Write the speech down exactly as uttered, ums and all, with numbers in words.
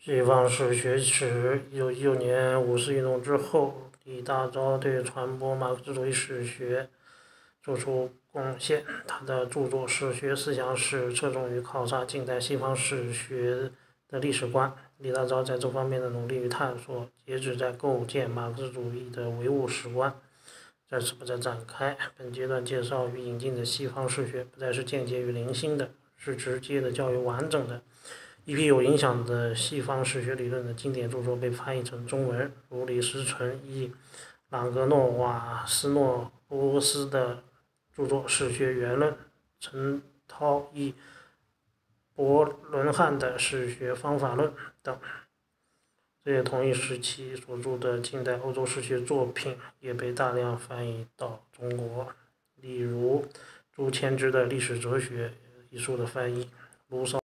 西方史学史，一九一九年五四运动之后，李大钊对传播马克思主义史学做出贡献。他的著作《史学思想史》侧重于考察近代西方史学的历史观。李大钊在这方面的努力与探索，皆旨在构建马克思主义的唯物史观。在此不再展开。本阶段介绍与引进的西方史学，不再是间接与零星的，是直接的较为完整的。一批有影响的西方史学理论的经典著作被翻译成中文，如李思纯译朗格诺瓦斯诺波斯的著作《史学原论》，陈涛译伯伦汉的《史学方法论》等。这些同一时期所著的近代欧洲史学作品也被大量翻译到中国，例如朱谦之的《历史哲学》一书的翻译，卢绍